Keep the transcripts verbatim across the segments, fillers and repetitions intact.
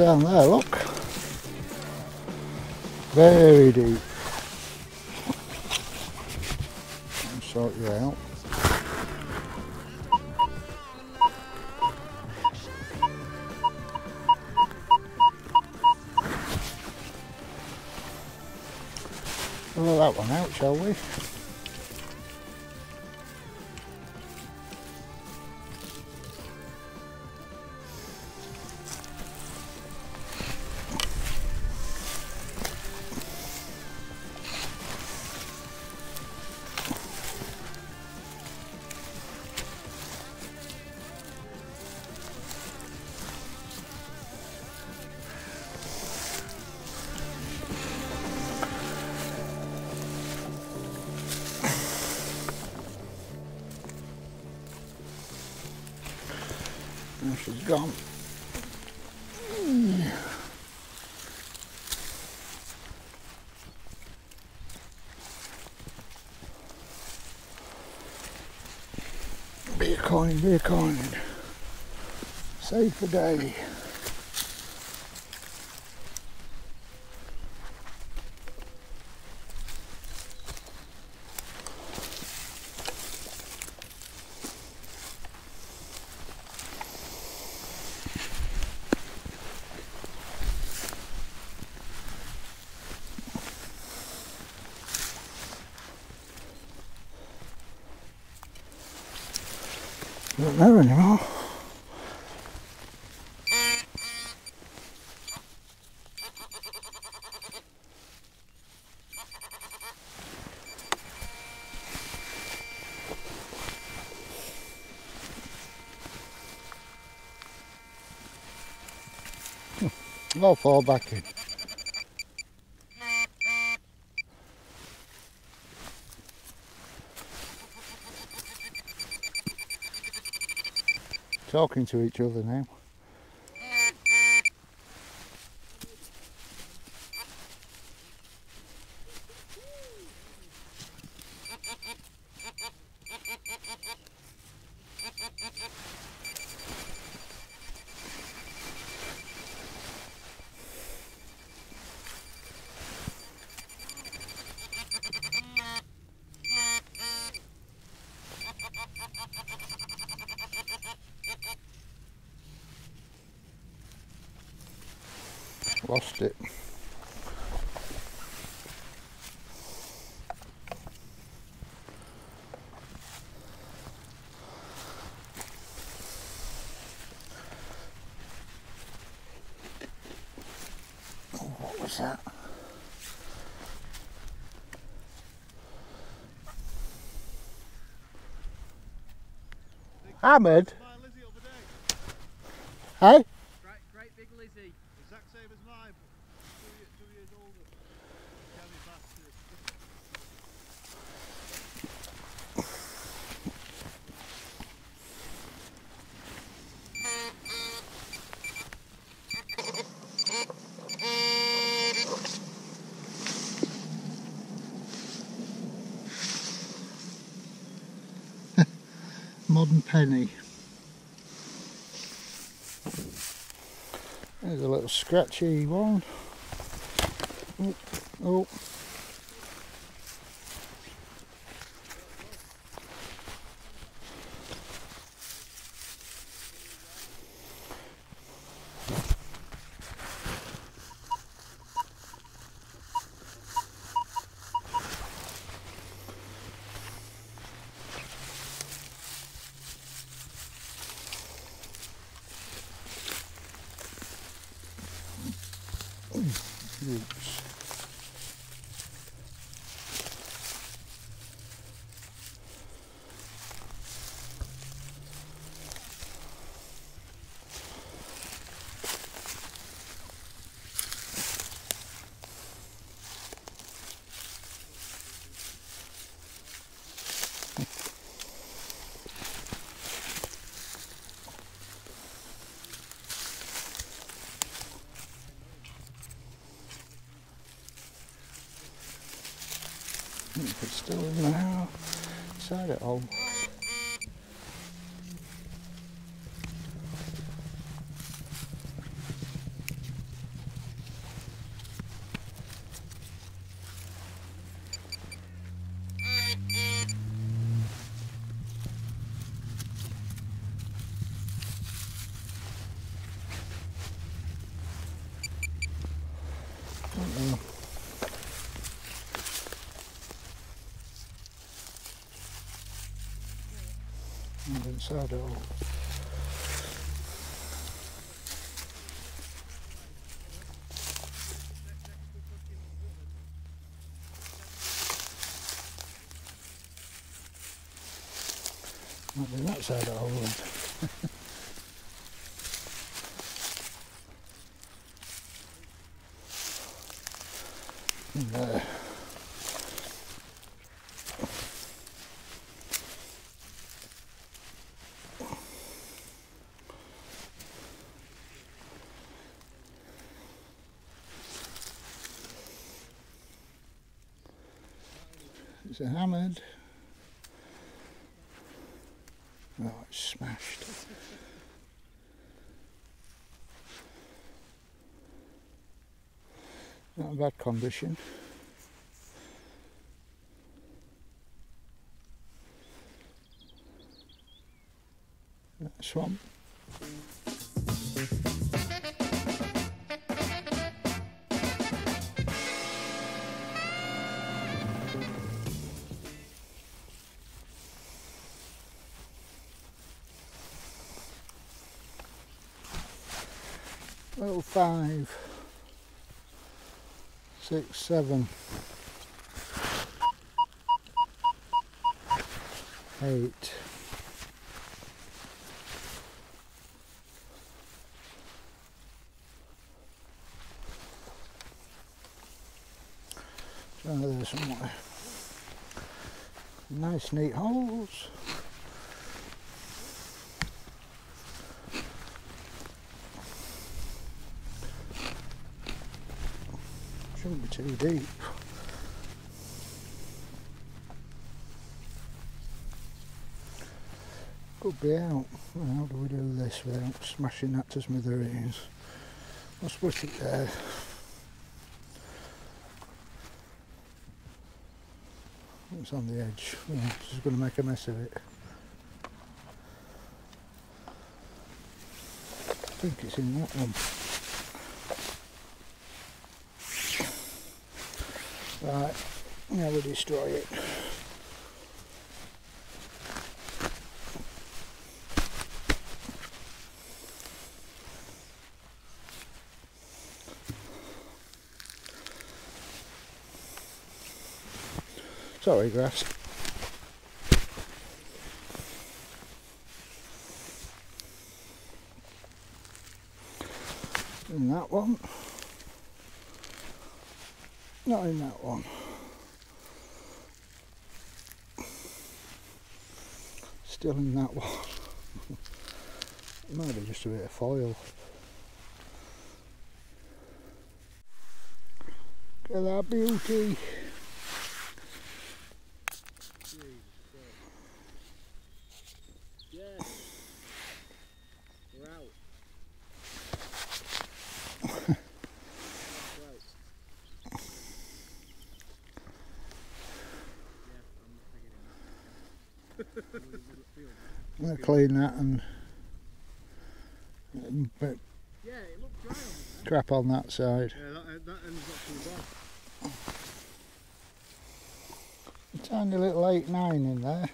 down there, look. Very deep. I'll sort you out. We'll let that one out, shall we? Now she's gone. Be a coin, be a coin. Save the day. Not there anymore. I'll fall back in. Talking to each other now. Lost it. Oh, what was that? Ahmed? Hey? Great, great big Lizzie. Exact same as mine, two, year, two years older. Jammy bastard. Modern penny. There's a little scratchy one. Oh, oh. Oops. It's still in there, inside it all. don't know. Not inside at all. Not been that side at all then. And there. It's a hammered. Oh, it's smashed. Not in bad condition. Swamp. Oh, five, six, seven, eight, try there somewhere. Nice neat holes. Shouldn't be too deep. Could be out. Well, how do we do this without smashing that to smithereens? I'll split it there. It's on the edge. Yeah, just going to make a mess of it. I think it's in that one. Right, now we destroy it. Sorry, grass. In that one. Not in that one. Still in that one. It might be just a bit of foil. Look at that beauty. Yeah. We're out. I'm going to clean that and but yeah, it looked dry on the crap on that side. Yeah, that, that end's not too bad. A tiny little eight nine in there.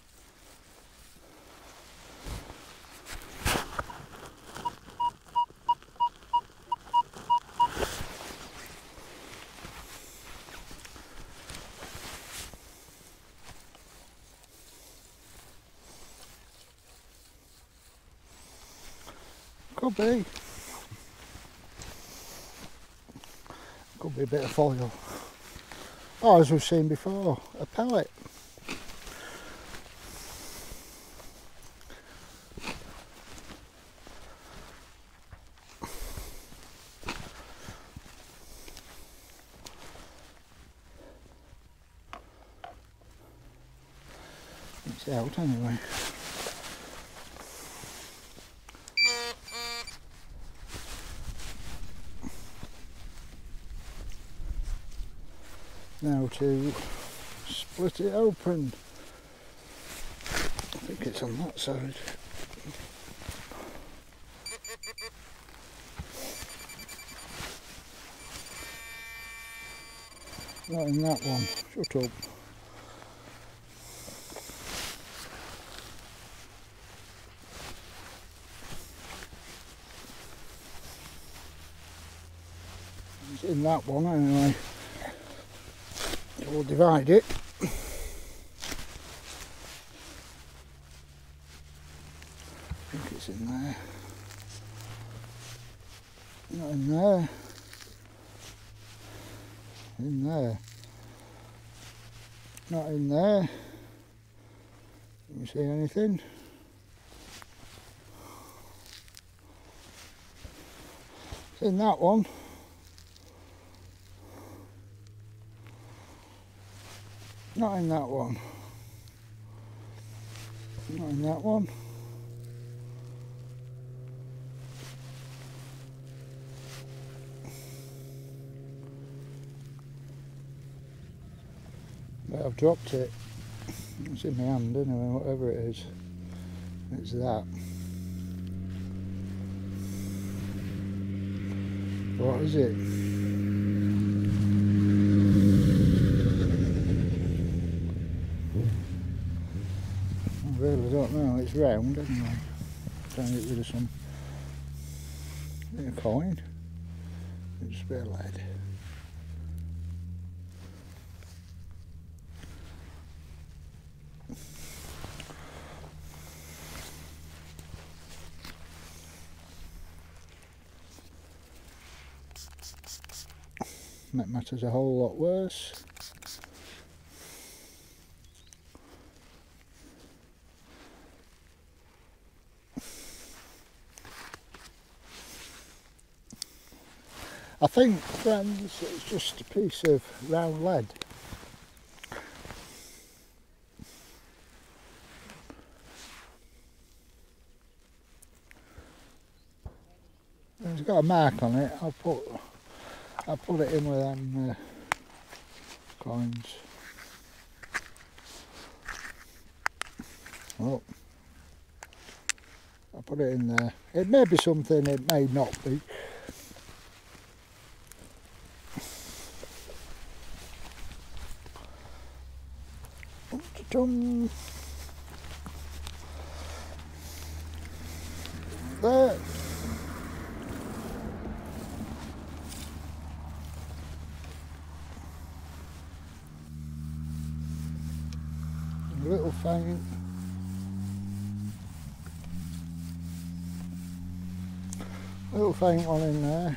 Could be. Could be a bit of foil. Oh, as we've seen before, a pellet. It's out anyway. Now to split it open. I think it's on that side. Not in that one. Shut up. It's in that one anyway. We'll divide it. I think it's in there. Not in there. In there. Not in there. Can you see anything? It's in that one. Not in that one. Not in that one. But I've dropped it. It's in my hand anyway, whatever it is. It's that. What is it? I really don't know. It's round anyway. Trying to get rid of some bit of coin. It's a bit of lead. Make matters a whole lot worse. I think, friends, it's just a piece of round lead. It's got a mark on it. I'll put I'll put it in with them uh, coins. Oh, I'll put it in there. It may be something, it may not be. Dum. There. A little faint. Little faint one in there.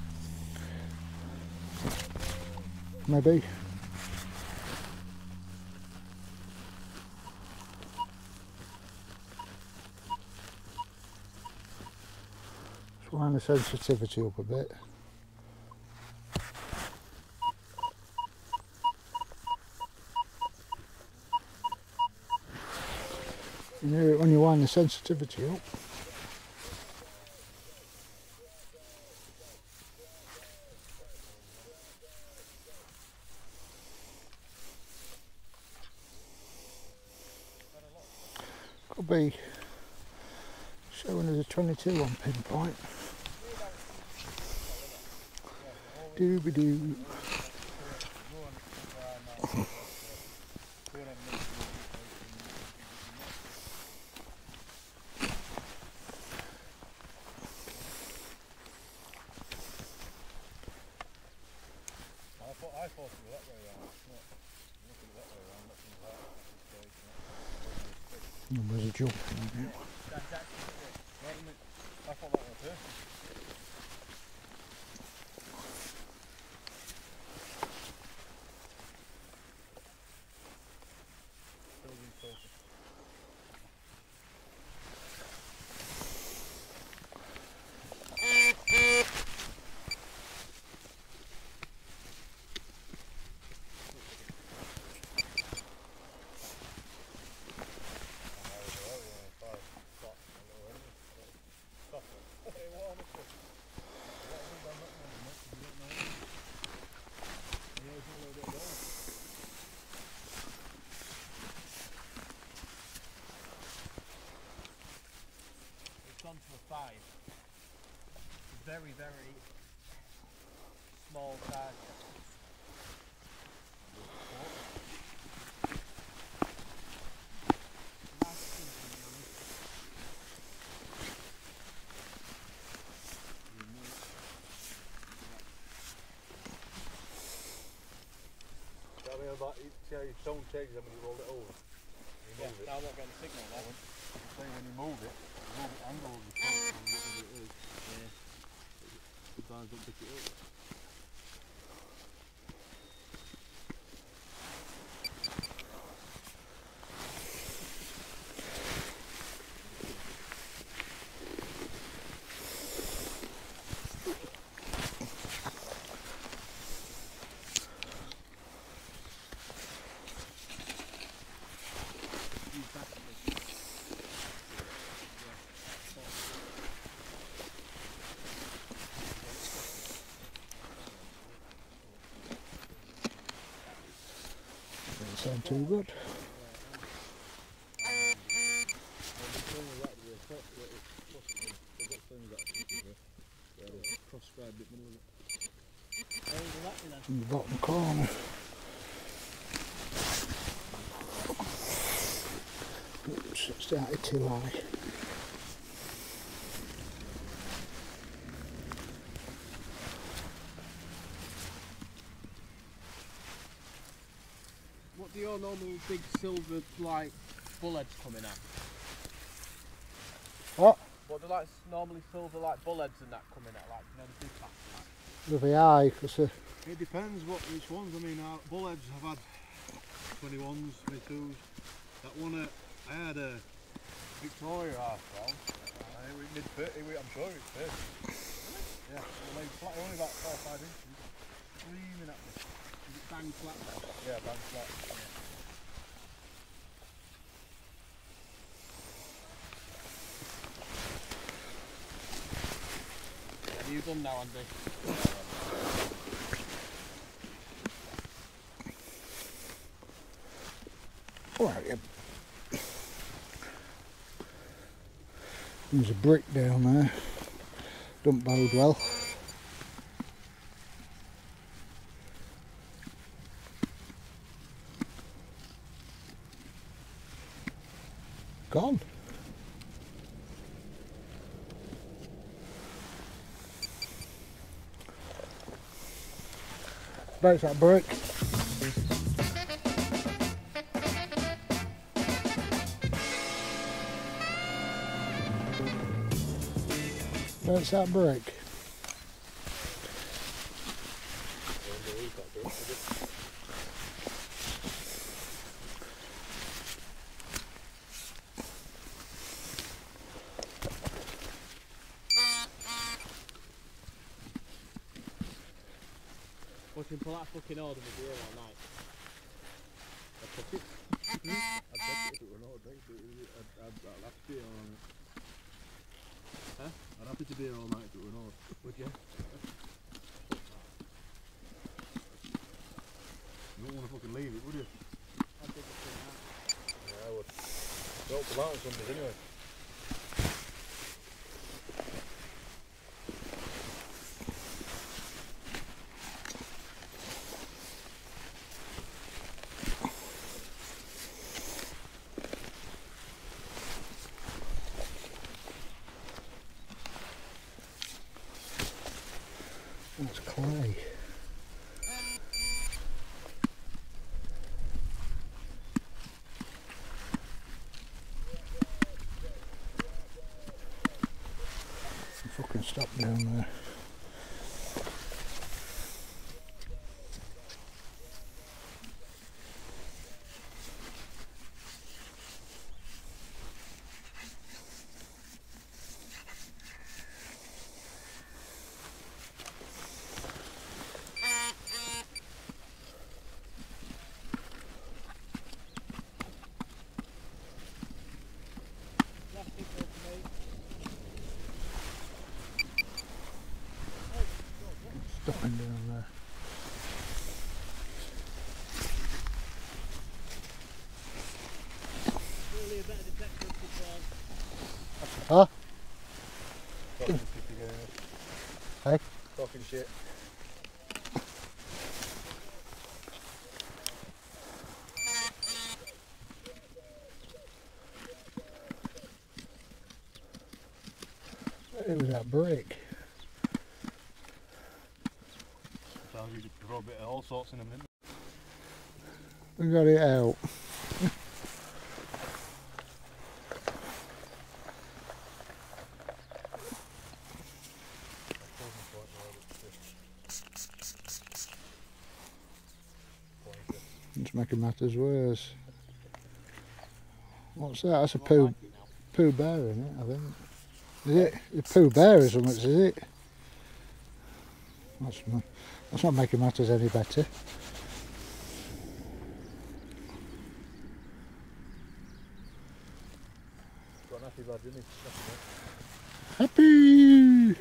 Maybe. Just wind the sensitivity up a bit. You hear it when you wind the sensitivity up. Could be showing as a twenty-two on pinpoint. Dooby doo. I thought it was that way around. It's not. Looking that way around. That's There's a jump in there. I thought that was it. It was about, see how your tone changes when you roll it over? You Yeah, move it. now I'm not getting the signal now. I'm saying when you move it, you move the angle of the point from whatever it is. Yeah. Sometimes don't pick it up. Doesn't sound too good. In the bottom corner. Oops, it started too high. What do your normal big silver like bullheads coming at? What? What do like normally silver like bullheads and that coming at, like, you know, the big bats? Like? Really high, because uh, It depends what which ones. I mean, our bullheads have had twenty-ones, twenty-twos. That one, uh, I had a Victoria half round. And it was mid thirty, I'm sure it's thirty. Yeah, it was flat, only about four or five inches. Screaming at me. Is it bang flat though? Yeah, bang flat. Yeah. Are you done now, Andy? alright, yeah. There's a brick down there. Don't bode well. Gone. That's that brick. That's that brick. Watching pull that fucking order with the all night. I took it. I'd take it if it were not. I'd, take it. I'd, I'd, I'd have to be here all night. Huh? I'd happy to be here all night if it were not. Would you? You wouldn't want to fucking leave it, would you? I'd dig it out. Yeah, I would. Don't come out on Sundays anyway. That's clay. Fucking stop down there. Stopping down there. Really a better detector control. Huh? Talking shit again. Hey? Talking shit. It was that brick. Sometimes you could throw a bit of all sorts in them, didn't We got it out. It's making matters worse. What's that? That's a poo, poo bear in it, I think. Is it? A poo bear or something, is it? That's not, that's not making matters any better. Got an happy lad, didn't he? Happy!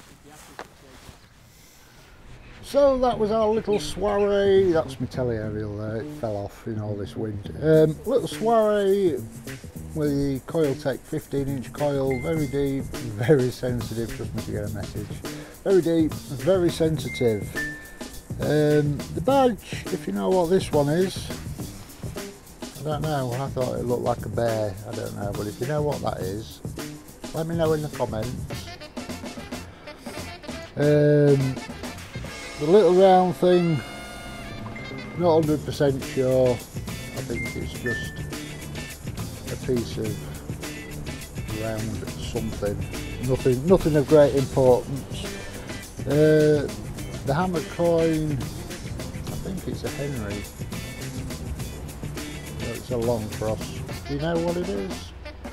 So that was our little soiree. That's my telly aerial there, it fell off in all this wind. Um, little soiree with the Coiltech fifteen inch coil, very deep, very sensitive, trust me to get a message. Very deep, very sensitive. Um, the badge, if you know what this one is, I don't know, I thought it looked like a bear, I don't know, but if you know what that is, let me know in the comments. Um, the little round thing, not one hundred percent sure, I think it's just a piece of round something, nothing, nothing of great importance. Uh, the hammer coin, I think it's a Henry, it's a long cross. Do you know what it is?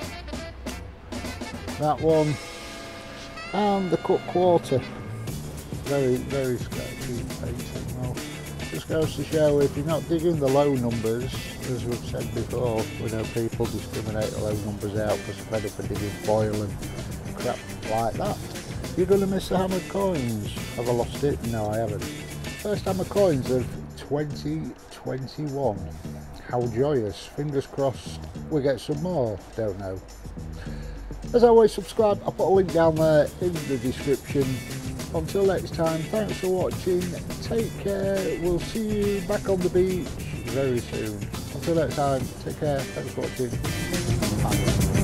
That one, and the cut quarter. Very, very sketchy painting. Well, just goes to show if you're not digging the low numbers, as we've said before, we know people discriminate the low numbers out for spread for digging foil and crap like that. You're going to miss the hammered coins. Have I lost it? No, I haven't. First hammer coins of twenty twenty-one. How joyous. Fingers crossed we get some more. Don't know. As always, subscribe. I'll put a link down there in the description. Until next time, thanks for watching. Take care. We'll see you back on the beach very soon. Until next time, take care. Thanks for watching. Bye.